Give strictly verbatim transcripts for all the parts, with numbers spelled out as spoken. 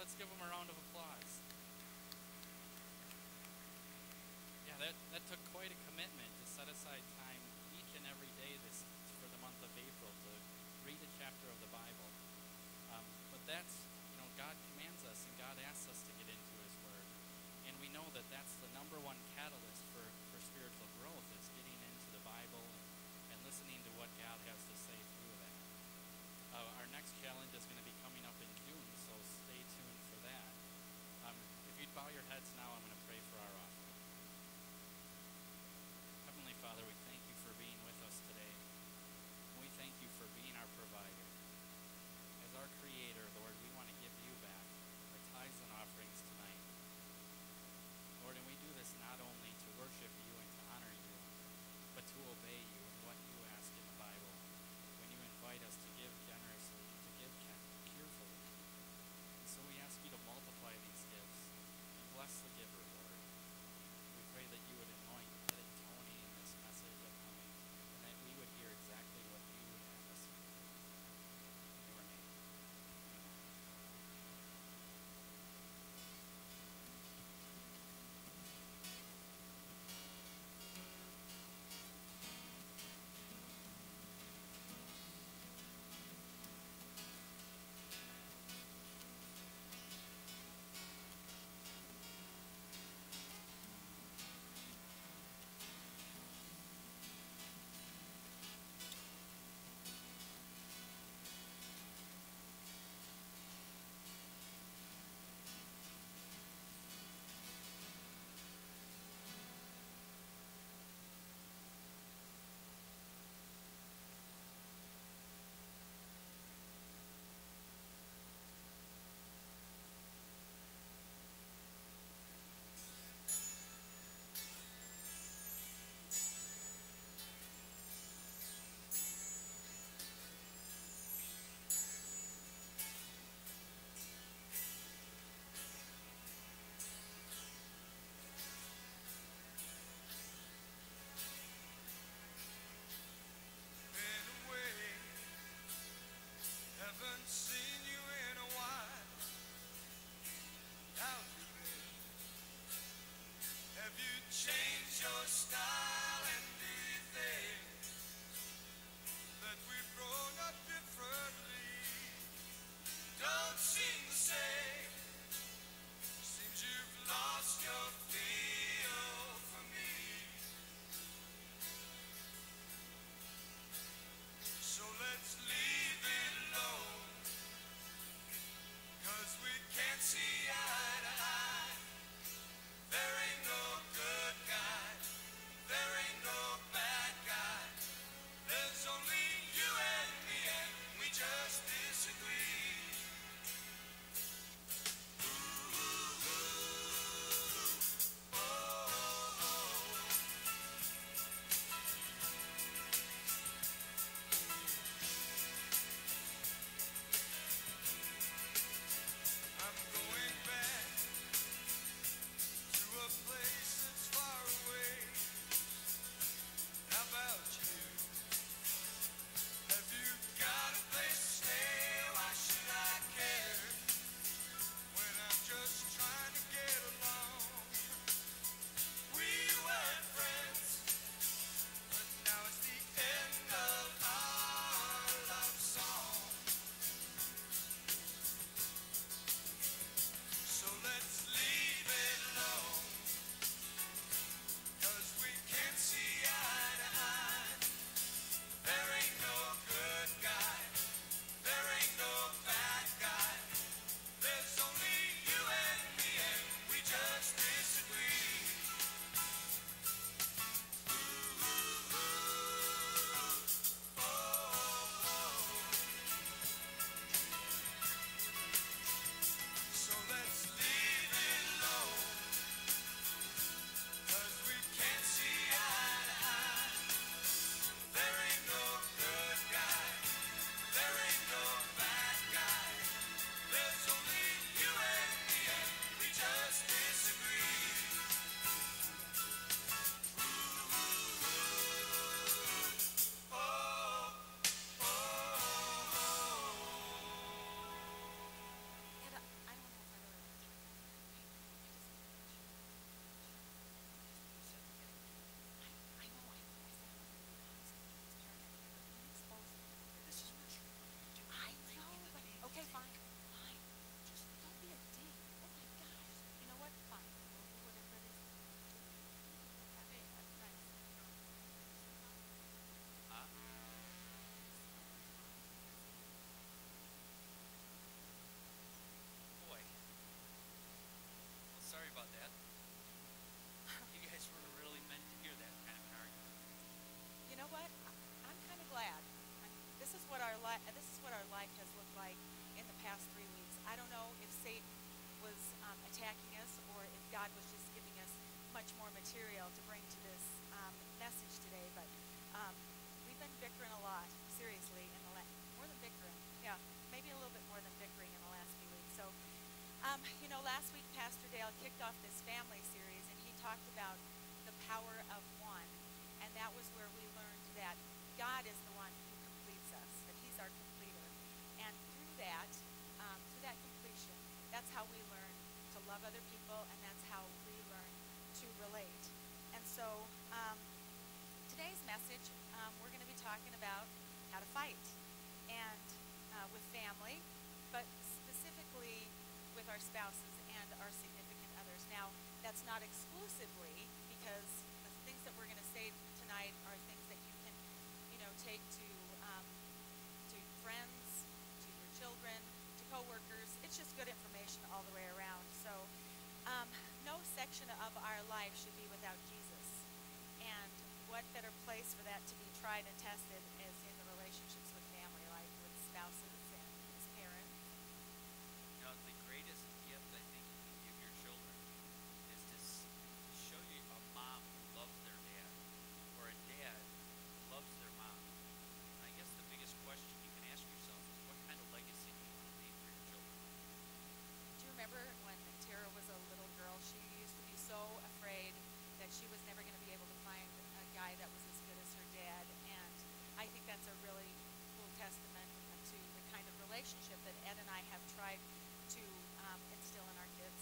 let's give them a round of applause. Yeah, that, that took quite a commitment to set aside time each and every day this for the month of April to read a chapter of the Bible. Um, but that's, you know, God commands us and God asks us to get into His Word. And we know that that's the number one catalyst for, for spiritual growth is getting into the Bible and, and listening to what God has to say through that. Uh, our next challenge is going to be coming up in June, so stay tuned for that. Um, if you'd bow your heads now, I'm going to pray for our offering. Heavenly Father, we thank li- this is what our life has looked like in the past three weeks. I don't know if Satan was um, attacking us or if God was just giving us much more material to bring to this um, message today. But um, we've been bickering a lot, seriously, in the la- more than bickering. Yeah, maybe a little bit more than bickering in the last few weeks. So, um, you know, last week Pastor Dale kicked off this family series, and he talked about the power of one, and that was where we learned that God is the one who completes us, that He's our completer, and through that, um, through that completion, that's how we learn to love other people, and that's how we learn to relate. And so, um, today's message, um, we're going to be talking about how to fight, and uh, with family, but specifically with our spouses and our significant others. Now, that's not exclusively, because the things that we're going to say tonight are things that you can, you know, take to um, to friends, to your children, to coworkers. It's just good information all the way around. So, um, no section of our life should be without Jesus. And what better place for that to be tried and tested as in the relationships with family, like with spouses and with parents. You know, the greatest gift I think you can give your children is to s- show you a mom who loves their dad, or a dad who loves their mom. And I guess the biggest question you can ask yourself is, what kind of legacy do you want to leave for your children? Do you remember when Tara was a little girl? She used to be so afraid that she was never going to be able to find a guy that was as good as her dad. And I think that's a really cool testament to the kind of relationship that Ed and I have tried to um, instill in our kids.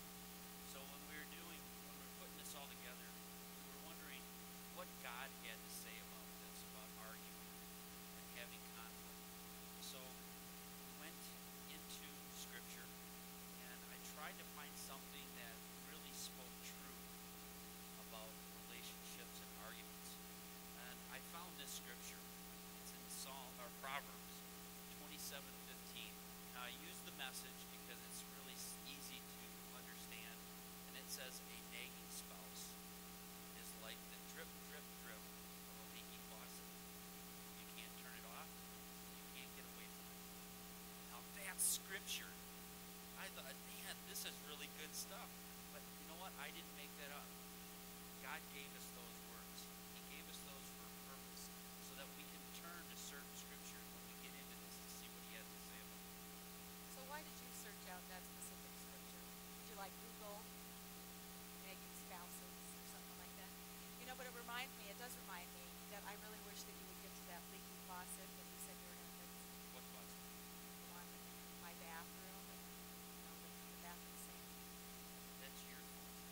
So when we were doing, when we were putting this all together, we were wondering what God had to say about this, about arguing and having conflict. So we went into Scripture, and I tried to find something that really spoke true about relationships and arguments. And I found this scripture. It's in Psalm or Proverbs twenty-seven fifteen. Now I use the message because it's really s- easy to understand, and it says, "A nagging spouse is like the drip, drip, drip of a leaky faucet. You can't turn it off. You can't get away from it." Now that's scripture. I thought, man, this is really good stuff. But you know what? I didn't make that up. God gave us those words. He gave us those for a purpose, so that we can turn to certain scriptures when we get into this to see what He has to say about it. So why did you search out that specific scripture? Did you like Google nagging spouses or something like that? You know, but it reminds me, it does remind me that I really wish that you would get to that leaky faucet that you said you were going to fix. What was it? The one in my bathroom and, you know, the, the bathroom sink. That's your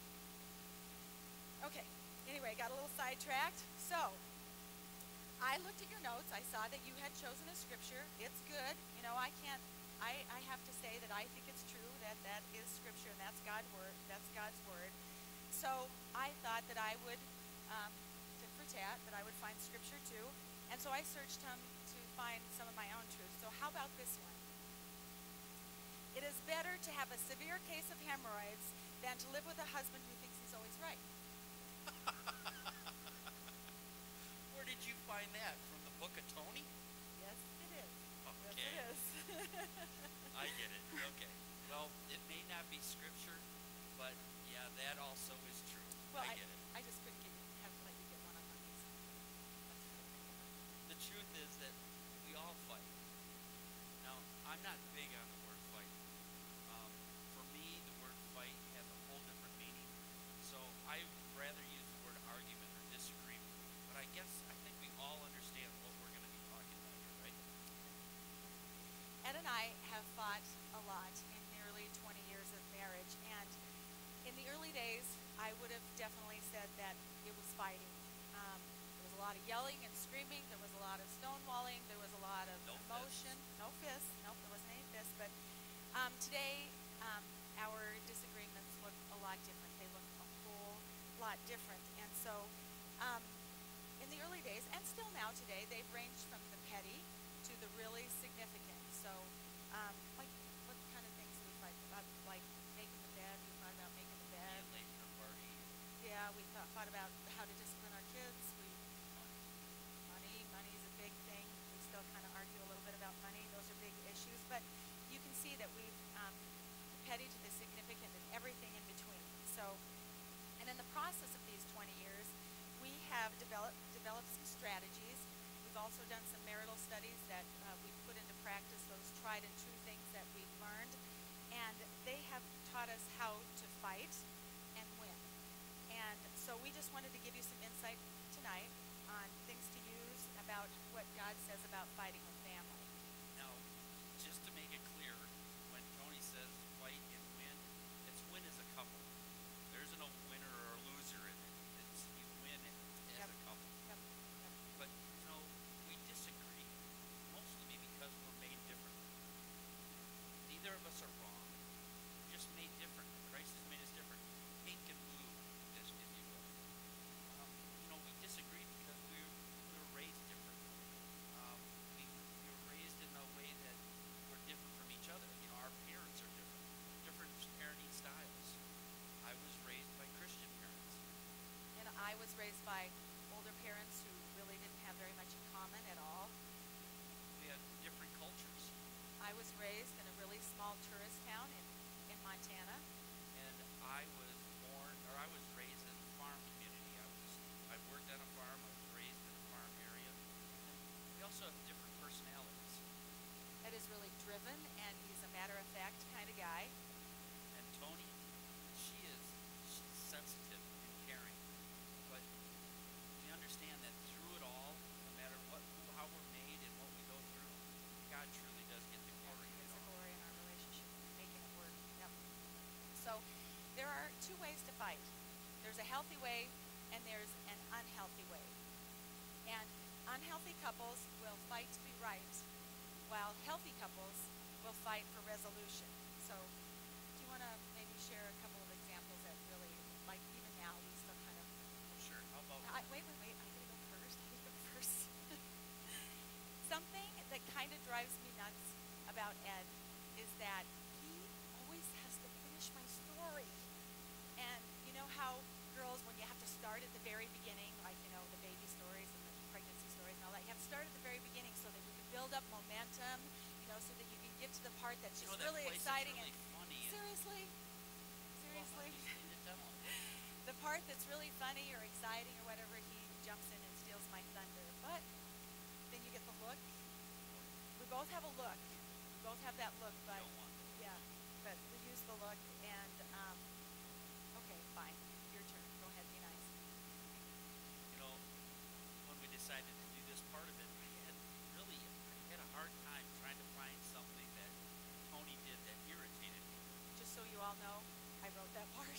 fault. Okay, anyway, got a little sidetracked. So, I looked at your notes. I saw that you had chosen a scripture. It's good. You know, I can't, I, I have to say that I think it's true that that is scripture and that's God's word. That's God's word. So, I thought that I would, um, tit for tat, that I would find scripture too. And so I searched them to find some of my own truths. So, how about this one? It is better to have a severe case of hemorrhoids than to live with a husband who thinks he's always right. Where did you find that? From the book of Tony? Yes, it is. Okay. Yes, it is. I get it. Okay. Well, it may not be scripture, but yeah, that also is true. Well, I I, get it. I just couldn't get you, have let you get one on my piece. That's the thing. The truth is that we all fight. Now, I'm not big on the word fight. Um, for me, the word fight has a whole different meaning. So I would rather use the word argument or disagreement. But I guess I think we all understand what we're going to be talking about here, right? Ed and I have fought a lot in nearly twenty years of marriage, and in the early days, I would have definitely said that it was fighting. Um, there was a lot of yelling and screaming. There was a lot of stonewalling. There was a lot of No emotion. fists. No fists. Nope, there wasn't any fists. But um, today, um, our disagreements look a lot different. They look a whole lot different. And so, um, in the early days, and still now today, they've ranged from the petty to the really significant. So, um, like, what kind of things do we fight about? Like making the bed. We thought about making the bed. Being late for a party. Yeah, we thought, thought about how to discipline our kids. We Money. money, money's a big thing. We still kind of argue a little bit about developed some strategies. We've also done some marital studies that uh, we've put into practice, those tried and true things that we've learned. And they have taught us how to fight and win. And so we just wanted to give you some insight tonight on things to use about what God says about fighting with family. Now, just to make it clear, when Tony says fight and win, it's win as a couple. There isn't a winner or a loser in it. It's you win it as Yep. a couple. Yep. Yep. But, you know, we disagree, mostly because we're made different. Neither of us are wrong. We're just made different. Christ has made us different. Pink and blue, just if you will. Um, you know, we disagree because we were, we were raised different. Um, we, we were raised in a way that we're different from each other. You know, our parents are different. Different parenting styles. I was raised by Christian parents. And I was raised by older parents who really didn't have very much in common at all. We had different cultures. I was raised in a really small tourist town in, in Montana. And I was born, or I was raised in a farm community. I was, I worked on a farm. I was raised in a farm area. And we also have different personalities. Ed is really driven, and he's a matter-of-fact kind of guy. And Tony, she is she's sensitive and caring. But we understand that through it all, no matter what, who, how we're made and what we go through, God truly does get the glory in It's it a all. glory in our relationship, making it work. Yep. So there are two ways to fight. There's a healthy way, and there's an unhealthy way. And unhealthy couples will fight to be right, while healthy couples will fight for resolution. So do you want to maybe share a couple of examples that really, like even now, we still kind of... Oh, sure. How about I, wait, wait, wait. I gotta go first. I gotta go first. Something that kind of drives me nuts about Ed is that he always has to finish my story. And you know how girls, when you have to start at the very beginning, like, you know, the baby stories and the pregnancy stories and all that, you have to start at the very beginning so that you can build up momentum, you know, so that you can get to the part that's you just know, that really place exciting. is really and funny and seriously? well, Seriously? you just need to tell 'em. The part that's really funny or exciting or whatever, he jumps in and steals my thunder. But then you get the look. We both have a look. We both have that look, but Don't want to. yeah, but we use the look and um, okay, fine. Your turn. Go ahead, be nice. You know, when we decided to do this part of it, I had really, I had a hard time trying to find something that Tony did that irritated me. Just so you all know, I wrote that part.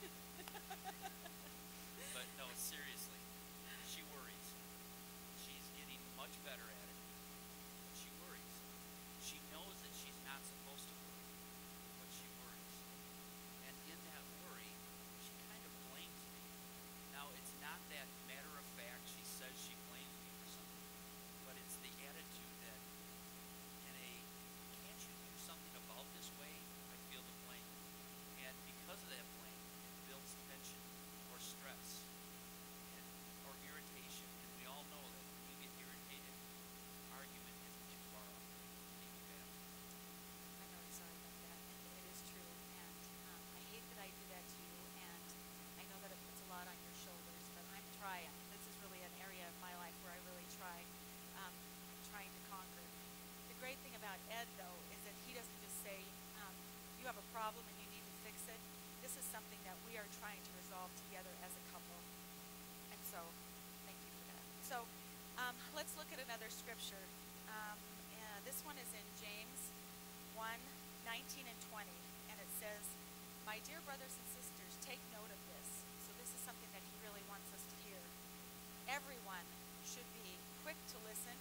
But no, seriously, she worries. She's getting much better at it, but she worries. She knows that she's not supposed to worry, but she worries. And in that worry, she kind of blames me. Now, it's not that matter of fact she says she blames me for something, but it's the attitude that in a can't you do something about this way, I feel the blame. And because of that blame, it builds tension or stress and, or irritation. And we all know that when you get irritated, argument isn't too far off being bad. I'm really sorry about that, and it is true. And um, I hate that I do that to you, and I know that it puts a lot on your shoulders, but I'm trying. This is really an area of my life where I really try, um, trying to conquer. The great thing about Ed, though, is that he doesn't just say, um, you have a problem and you need to fix it. This is something that we are trying to resolve together as a couple. And so, thank you for that. So, um, let's look at another scripture. Um, and this one is in James one, nineteen and twenty. And it says, my dear brothers and sisters, take note of this. So this is something that he really wants us to hear. Everyone should be quick to listen.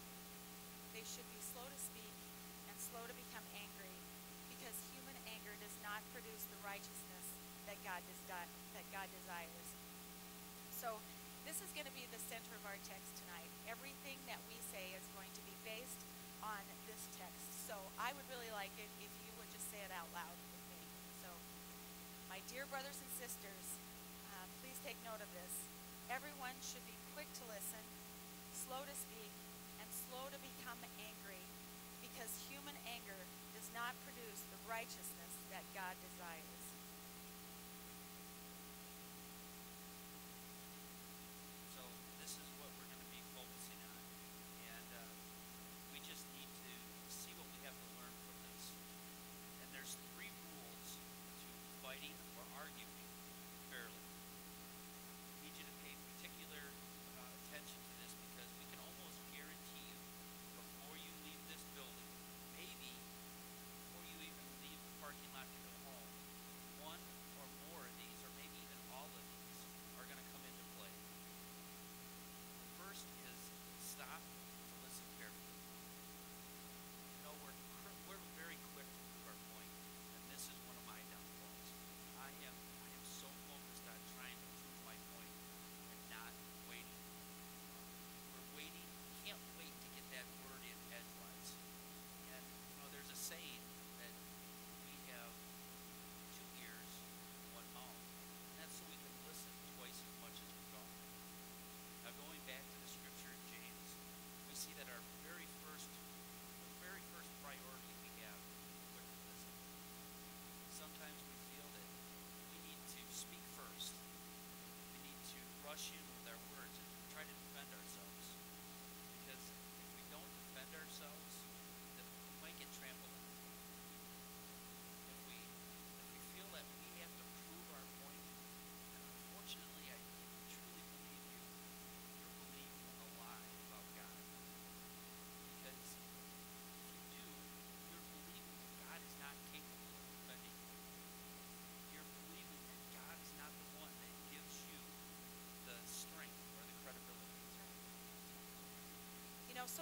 They should be slow to speak and slow to become angry, because human anger does not produce the righteousness that God desi- that God desires. So this is going to be the center of our text tonight. Everything that we say is going to be based on this text. So I would really like it if you would just say it out loud with me. So, my dear brothers and sisters, uh, please take note of this. Everyone should be quick to listen, slow to speak, and slow to become angry, because human anger does not produce the righteousness that God desires. So this is what we're going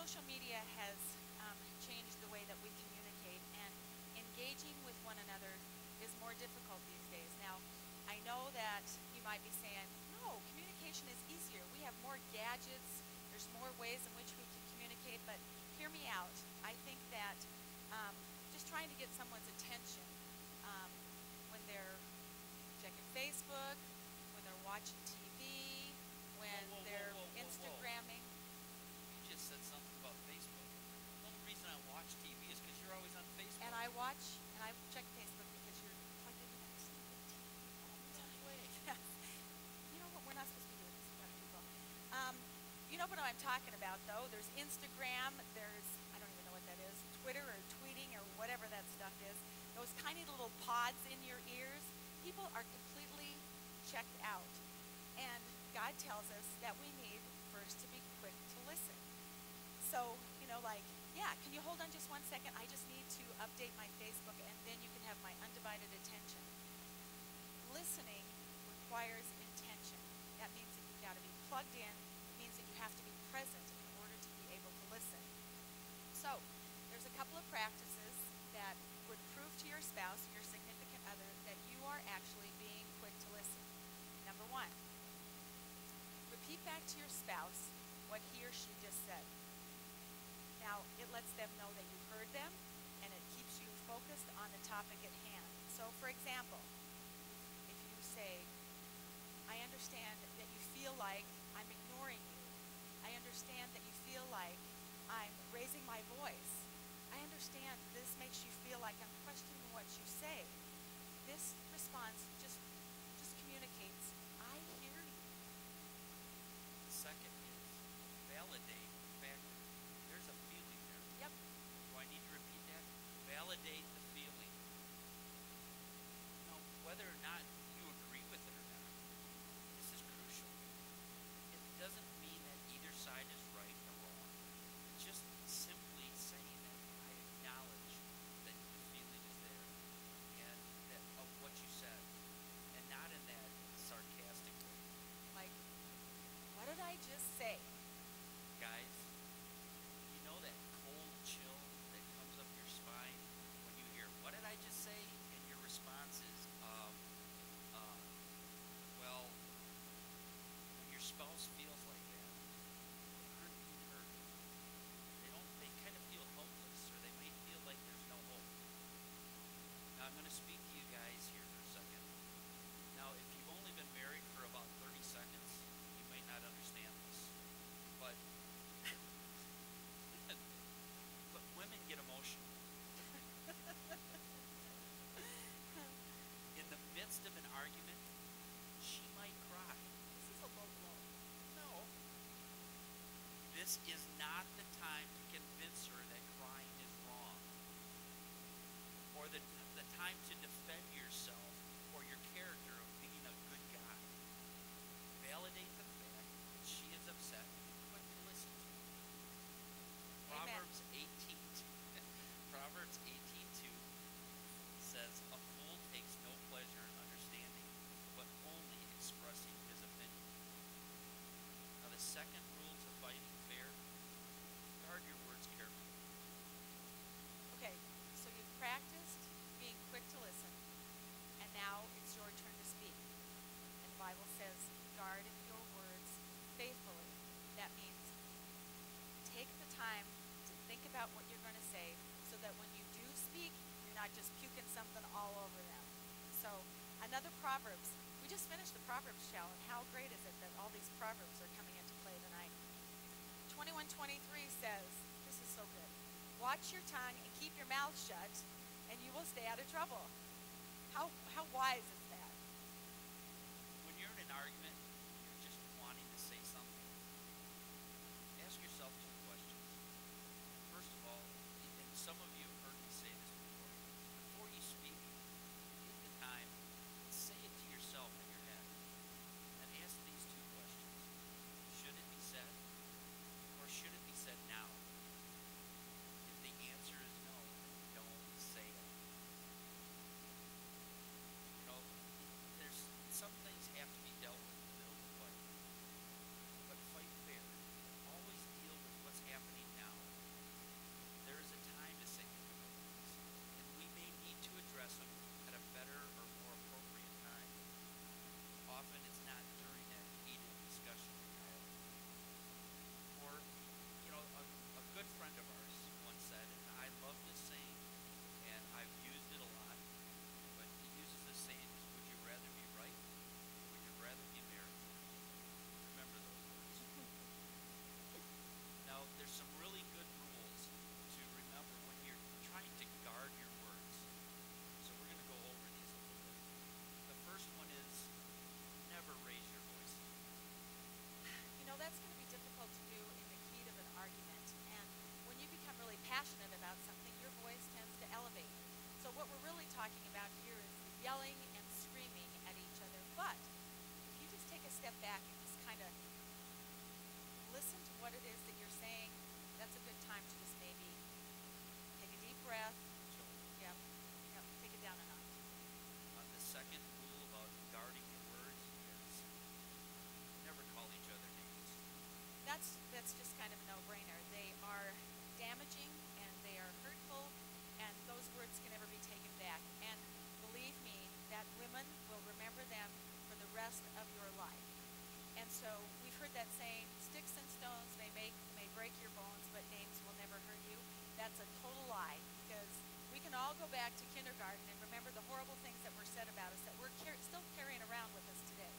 social media has um, changed the way that we communicate, and engaging with one another is more difficult these days. Now, I know that you might be saying, no, communication is easier. We have more gadgets. There's more ways in which we can communicate, but hear me out. I think that um, just trying to get someone's attention um, when they're checking Facebook, when they're watching T V, when Whoa, whoa, they're whoa, whoa, whoa, whoa. Instagramming. You just said something about Facebook. The only reason I watch T V is because you're always on Facebook. And I watch and I check Facebook because you're plugged into that stupid T V all the No time. way. You know what? We're not supposed to be doing this in front of people. Um, you know what I'm talking about, though? There's Instagram. There's, I don't even know what that is, Twitter or tweeting or whatever that stuff is. Those tiny little pods in your ears. People are completely checked out. And God tells us that we need first to be quick to listen. So, you know, like, yeah, can you hold on just one second? I just need to update my Facebook, and then you can have my undivided attention. Listening requires intention. That means that you've got to be plugged in. It means that you have to be present in order to be able to listen. So, there's a couple of practices that would prove to your spouse, your significant other, that you are actually being quick to listen. Number one, repeat back to your spouse what he or she just said. Now, it lets them know that you heard them, and it keeps you focused on the topic at hand. So, for example, if you say, I understand that you feel like I'm ignoring you. I understand that you feel like I'm raising my voice. I understand this makes you feel like I'm questioning what you say. This response just just communicates, I hear you. The second is validate the fact that there's a feeling there. Yep. Do I need to repeat that? Validate the feeling. Now, whether or not you agree with it or not, this is crucial. It doesn't mean that either side is right or wrong. It's just simply saying that I acknowledge that the feeling is there and that of what you said, and not in that sarcastic way. Like, what did I just say? Guys, you know that cold chill that comes up your spine when you hear, what did I just say? And your response is, um, uh, well, when your spouse feels like that, they aren't being heard. They don't, they kind of feel hopeless, or they may feel like there's no hope. Now, I'm going to speak to you guys here for a second. Now, if you've only been married for about thirty seconds, you may not understand this. But but women get emotional. In the midst of an argument, she might cry. This is a low blow. No. This is not the time to convince her that crying is wrong. Or the, the time to defend yourself or your character of being a good guy. Validate the fact that she is upset and be quick to listen to. Amen. Proverbs eighteen Proverbs eighteen two says, a fool takes no pleasure in understanding, but only expressing his opinion. Now, the second rule to fighting fair, guard your words carefully. Okay, so you've practiced being quick to listen, and now it's your turn to speak. And the Bible says, guard your words faithfully. That means take the time to think about what you're going to say so that when you do speak, you're not just puking something all over them. So, another Proverbs. We just finished the Proverbs challenge. How great is it that all these Proverbs are coming into play tonight? twenty-one twenty-three says, this is so good. Watch your tongue and keep your mouth shut, and you will stay out of trouble. How how wise is that? When you're in an argument, you're just wanting to say something, ask yourself two questions. First of all, and some of you have heard me say this before, before you speak, take the time and say it to yourself in your head. And ask these two questions. Should it be said? Or should it be said now? If the answer is no, don't say it. You know, back to kindergarten and remember the horrible things that were said about us that we're car- still carrying around with us today.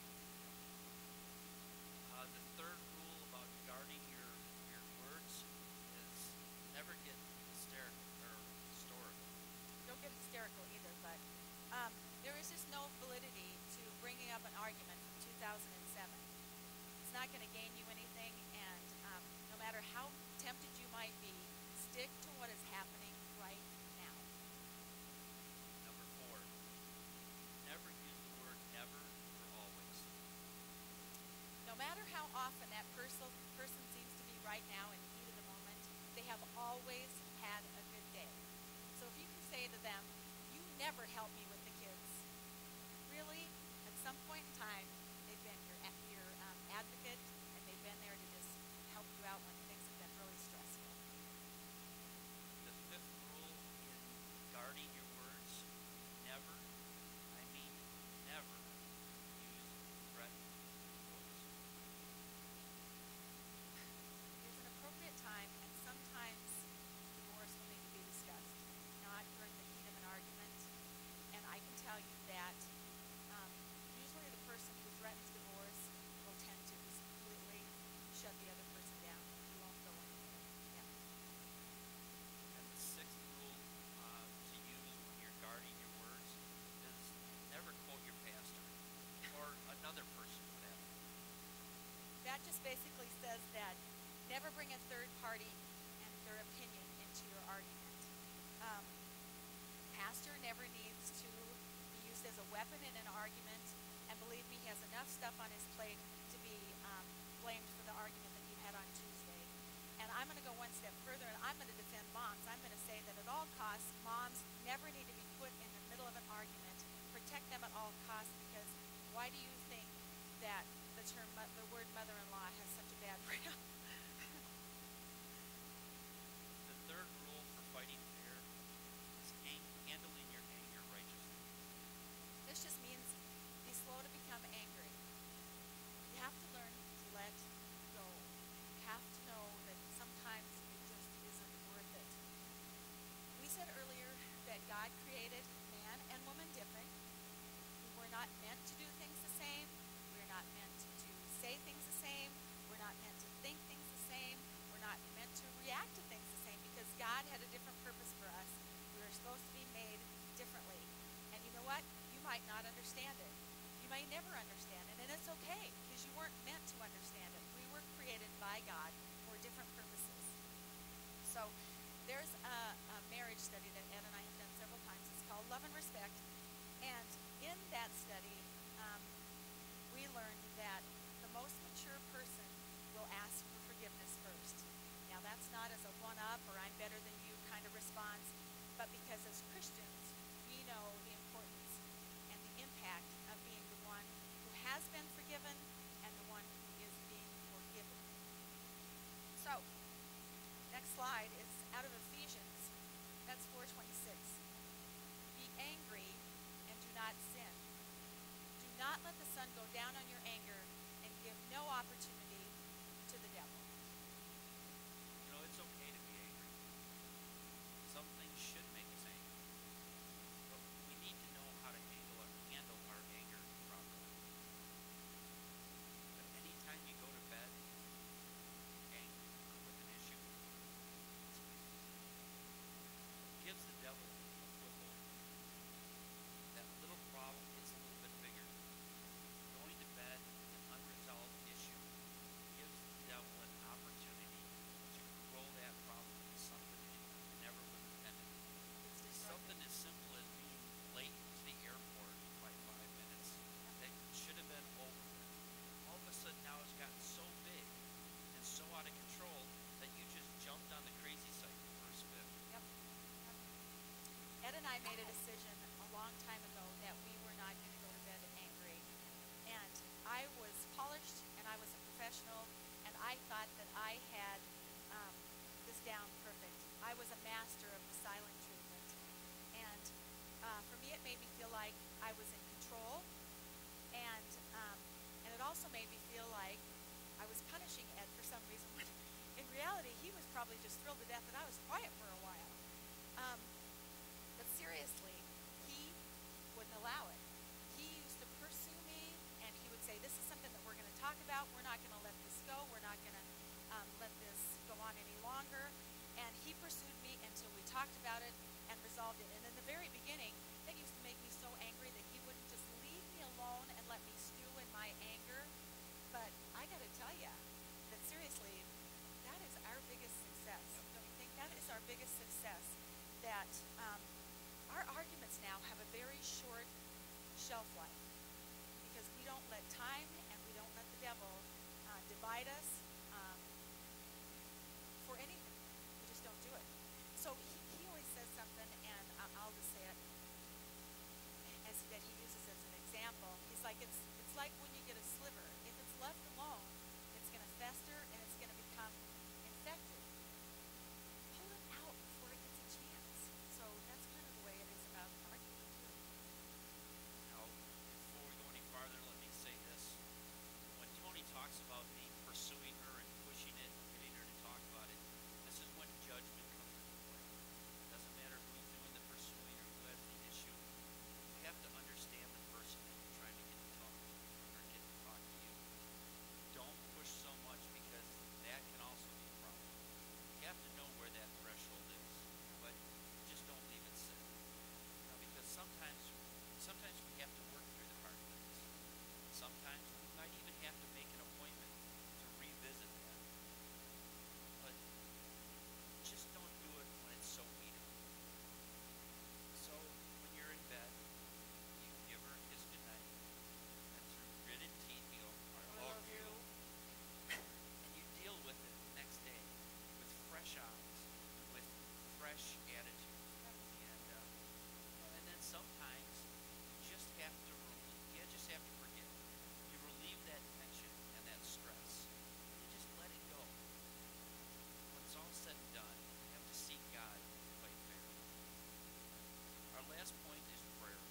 Uh, the third rule about guarding your your words is never get hysterical or historical. Don't get hysterical either, but um, there is just no validity to bringing up an argument from two thousand seven. It's not going to gain you anything, and um, no matter how tempted you might be, stick to what is happening right now. Number four, never use the word never for always. No matter how often that person person seems to be right now in the heat of the moment, they have always had a good day. So if you can say to them, "You never help me with the kids," really, at some point in time, they've been your a- your um, advocate, and they've been there to just help you out when things have been really stressful. The fifth rule in guarding your words, never, I mean never, use threatening quotes. There's an appropriate time, and sometimes divorce will need to be discussed, not during the heat of an argument. And I can tell you that um, usually the person who threatens divorce will tend to just completely shut the other person down. You won't go anywhere. Yeah. And the sixth rule uh, to use when you're guarding your words is never quote your pastor or another person for that matter. That just basically says that never bring a third party and their opinion into your argument. Um, pastor never needs to be used as a weapon in an argument, and believe me, he has enough stuff on his plate to be um, blamed for the argument that you had on Tuesday. And I'm going to go one step further, and I'm going to defend moms. I'm going to say that at all costs, moms never need to be put in the middle of an argument. Protect them at all costs, because why do you think that the term, mo- the word mother-in-law has such a bad rap? The third rule for fighting fair is ang- handling your anger righteously. This just means be slow to become angry. You have to learn to let go. You have to know that sometimes it just isn't worth it. We said earlier that God created man and woman different. We were not meant to do things the same. We're not meant to say things the same. We're not meant to think things the same. We're not meant to react to things the same, because God had a different purpose for us. We were supposed to be made differently. And you know what? You might not understand it. You might never understand it, and it's okay, because you weren't meant to understand it. We were created by God for different purposes. So there's a, a marriage study that Ed and I have done several times. It's called Love and Respect. And in that study, um, we learned that the most mature person will ask for forgiveness first. Now, that's not as a one-up or I'm better than you kind of response, but because as Christians, we know the importance and the impact of being the one who has been forgiven and the one who is being forgiven. So, next slide is out of Ephesians. That's four twenty-six. Be angry and do not sin. Do not let the sun go down on your anger, and give no opportunity to the devil. You know, it's okay to be angry. Some things should make us angry. But we need to know how to handle our, handle our anger properly. But anytime you go to bed angry with an issue, it gives the devil a foothold. That little problem gets a little bit bigger. Going to bed with an unresolved issue gives the devil an opportunity to grow that problem into something it never was intended to be. It's Something destructive. as simple as being late to the airport by five minutes that should have been over with. All of a sudden now it's gotten so big and so out of control that you just jumped on the crazy cycle for a spin. Yep. Yep. Ed and I made a decision a long time ago that we were not going to go to bed angry. And I was polished and I was a professional, and I thought that I had um, this down perfect. I was a master of the silent treatment. And uh, for me, it made me feel like I was in control. And, um, and it also made me feel like I was punishing Ed for some reason. When in reality, he was probably just thrilled to death that I was quiet for a while. Um, but serious honestly, that is our biggest success. Yep. Don't you think? That Yes. is our biggest success. That um, our arguments now have a very short shelf life because we don't let time and we don't let the devil uh, divide us um, for anything. We just don't do it. So he, he always says something, and I- I'll just say it as that he uses as an example. He's like, it's it's like when you get a sliver. If it's left alone, it's going to fester and it's going to become infected. Pull it out before it gets a chance. So that's kind of the way it is about arguing too. Now, before we go any farther, let me say this. When Tony talks about me pursuing her and pushing it, getting her to talk about it, this is when judgment comes into play. It doesn't matter who's doing the pursuing or who has the issue. You have to understand the person that you're trying to get to talk to or get to talk to you. Don't push so much because that can also be a problem. You have to know where that threshold is, but just don't leave it sit. Now, because sometimes, sometimes we have to work through the hard things. Sometimes we might even have to make an appointment to revisit that. But just don't do it when it's so heated. So when you're in bed, you give her a kiss goodnight, and through gritted teeth you go, I love you. And you deal with it the next day with fresh eyes, with fresh attitude. And uh, you know, and then sometimes you just have to relieve, you just have to forgive. You relieve that tension and that stress. You just let it go. When it's all said and done, you have to seek God to fight fair. Our last point is prayer.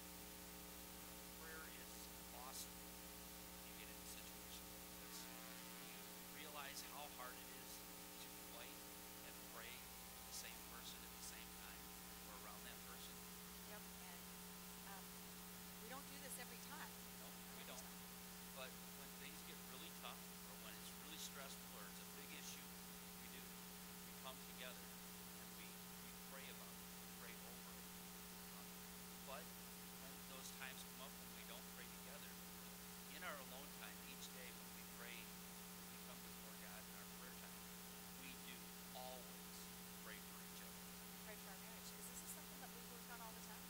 Prayer is awesome when you get in a situation like this. You realize how hard it is to fight and pray with the same person at the same time or around that person. Yep. And um, we don't do this every time. No, we don't. But when things get really tough or when it's really stressful or it's a big issue, we do. We come together and we, we pray about it. We pray over it. Um, but when those times come up when we don't pray together, in our alone time each day when we pray, when we come before God in our prayer time, we do always pray for each other. Pray for our marriage. Is this something that we work on all the time?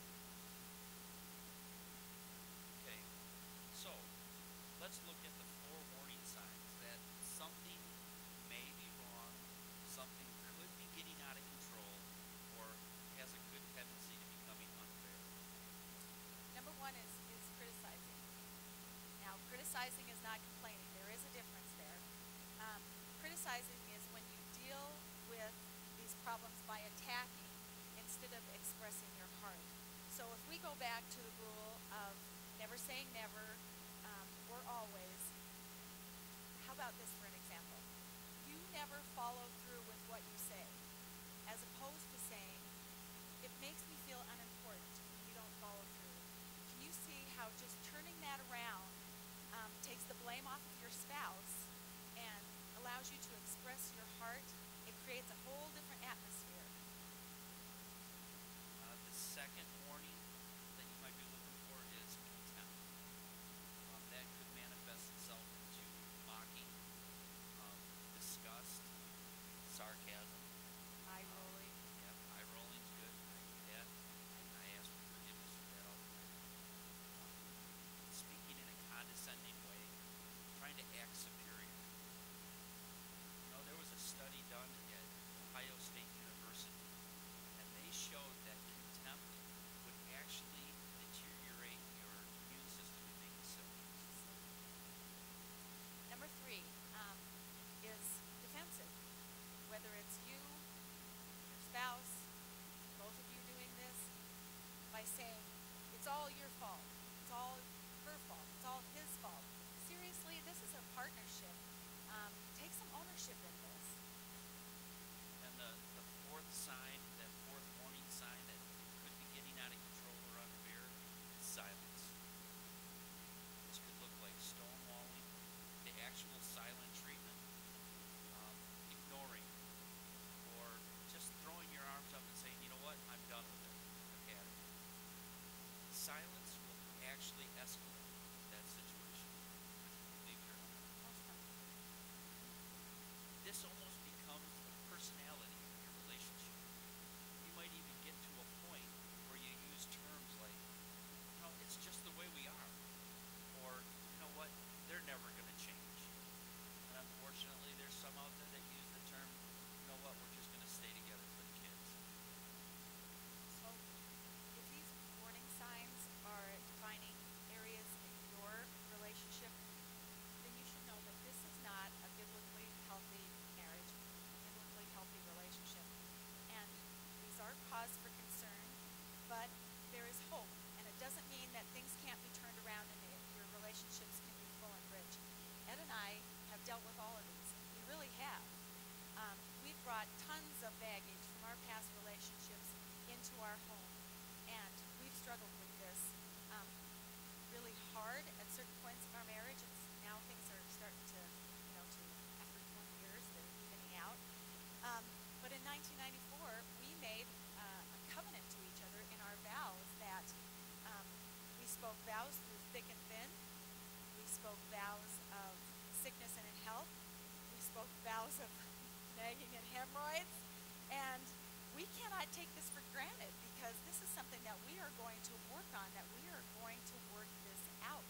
Okay, so let's look at the four warning signs that something may be wrong, something could be getting out of control, or has a good tendency to becoming unfair. Number one is, is criticizing. Now, criticizing is not complaining. There is a difference there. Um, criticizing is when you deal with these problems by attacking instead of expressing your heart. So if we go back to the rule of never saying never um, or always, how about this for an example? You never follow through with what you say, as opposed to saying, it makes me feel unimportant when you don't follow through. Can you see how just turning that around um, takes the blame off of your spouse and allows you to express your heart? It creates a whole different atmosphere. Uh, the second warning that you might be looking for is contempt. Um, that could manifest itself into mocking, um, disgust, sarcasm. Eye Um, rolling. yeah, eye rolling's good. I do that. And I ask for forgiveness for that all the time. Um, speaking in a condescending way, trying to act superior. You know, there was a study done at Ohio State University, and they showed that contempt would actually deteriorate your immune system and make you sick. Number three um, is defensive. Whether it's you, your spouse, both of you doing this, by saying, it's all your fault, it's all her fault, it's all his fault. Seriously, this is a partnership. Um, take some ownership in this. And the, the fourth sign, that fourth warning sign that could be getting out of control or unfair is silence. This could look like stonewalling, the actual silent treatment, um, ignoring, or just throwing your arms up and saying, you know what, I'm done with it. I've had it. Silence will actually escalate that situation, believe it or not. Most times. relationships can be full and rich. Ed and I have dealt with all of these. We really have. Um, we've brought tons of baggage from our past relationships into our home, and we've struggled with this um, really hard at certain points in our marriage. And now things are starting to, you know, to after twenty years, they're evening out. Um, but in nineteen ninety-four, we made uh, a covenant to each other in our vows that um, we spoke vows through thick and thin. We spoke vows of sickness and in health. We spoke vows of nagging and hemorrhoids. And we cannot take this for granted because this is something that we are going to work on, that we are going to work this out.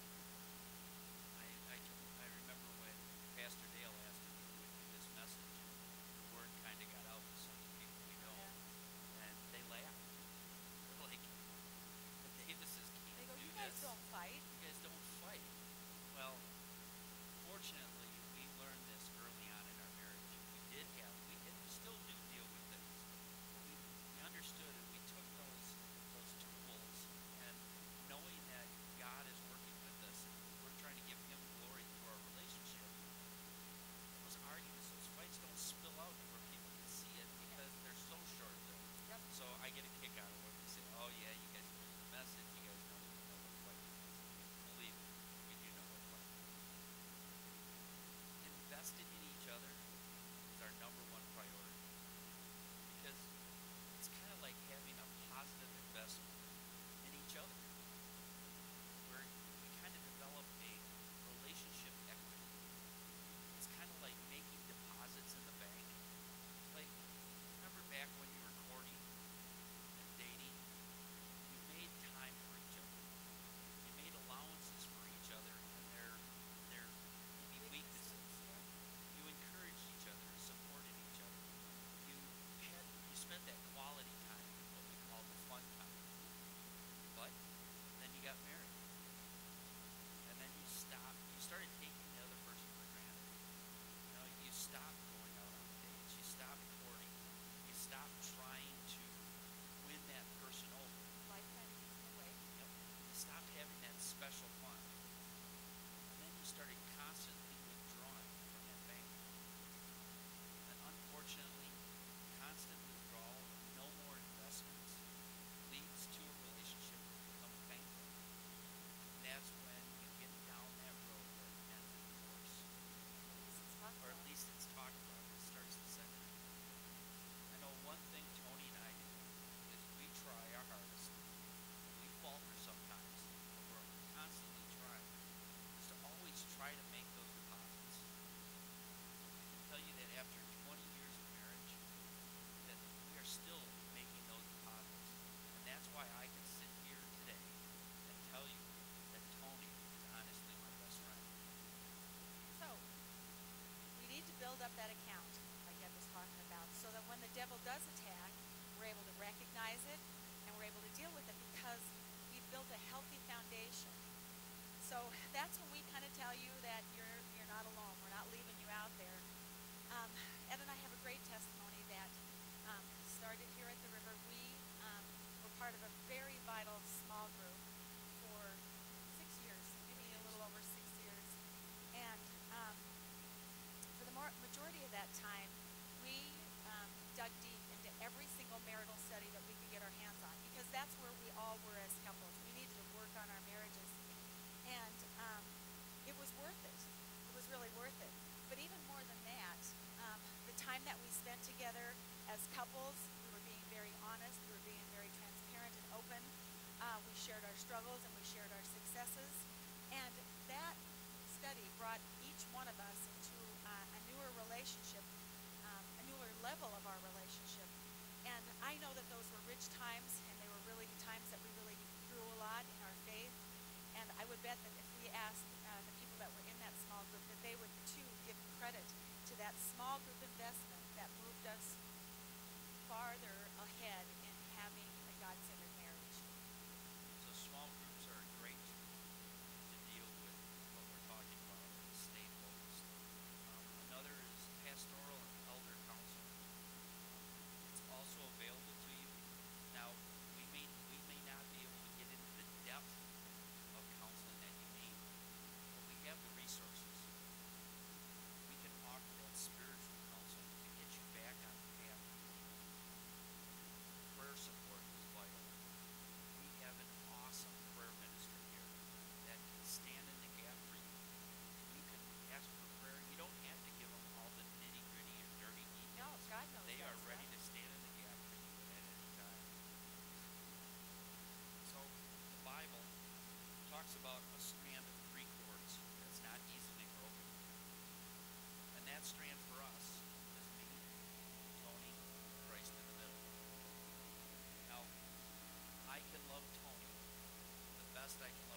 I, I, I remember when Pastor Dale asked if we would do this message, the word kind of got out to some of the people we know, Yeah. and they laughed. They're like, the Davises can't They go, do you guys this. don't fight. You guys don't fight. Well, fortunately, we learned this early on in our marriage. We did have, we, and we still do deal with things. But we, we understood and we took those those tools, and knowing that God is working with us and we're trying to give Him glory through our relationship, those arguments, those fights don't spill out to where people can see it because they're so short-lived. Yep. So I get a kick out of when we say, oh yeah, you guys heard the message, you guys know, know what fighting is. Believe me, we do know what fighting is. Investing in each other is our number one priority because it's kind of like having a positive investment in each other where we kind of develop a relationship equity. It's kind of like making deposits in the bank. Like, remember back when you were courting and dating, you made time for each other. You made allowances for each other and their their maybe weaknesses. You encouraged each other, supported each other. You had you spent that quality time, what we call the fun time. But then you got married, and then you stopped. You started taking the other person for granted. You know, you stopped going out on dates. You stopped courting. You stopped trying to win that person over. Life kind of gets in the way. Yep. You stopped having that special fun. And then you started constantly withdrawing from that bank account. And unfortunately, constant withdrawal, no more investments, leads to a relationship that becomes bankrupt. And that's when you get down that road that ends in divorce. At least it's talked Or at about. least it's talked about. It starts to set in. I know one thing Tony and I do is we try our hardest. We falter sometimes, but we're constantly trying. Is to always try to make those deposits. I can tell you that after twenty years of marriage, that we are still making those deposits. And that's why I can sit here today and tell you that Tony is honestly my best friend. So, we need to build up that account, like Ed was talking about, so that when the devil does attack, we're able to recognize it and we're able to deal with it because we've built a healthy foundation. So that's when we kind of tell you that you're you're not alone. We're not leaving you out there. Um, Ed and I have a great testimony that um, started here at the river. We um, were part of a very vital small group for six years, maybe a little over six years. And um, for the more, majority of that time, we um, dug deep into every single marital study that we could get our hands on because that's where we all were as couples. We needed to work on our marriages. And um, it was worth it. It was really worth it. But even more than that, um, the time that we spent together as couples, we were being very honest, we were being very transparent and open. Uh, we shared our struggles and we shared our successes. And that study brought each one of us into uh, a newer relationship, um, a newer level of our relationship. And I know that those were rich times, and they were really times that we really grew a lot in our faith. And I would bet that if we asked uh, the people that were in that small group, that they would too give credit to that small group investment that moved us farther ahead in having a God-centered marriage. So small groups are great to deal with what we're talking about and stay focused. Um, another is pastoral and elder counseling. It's also available to you. Now, we may we may not be able to get into the depth of counseling that you need, best I can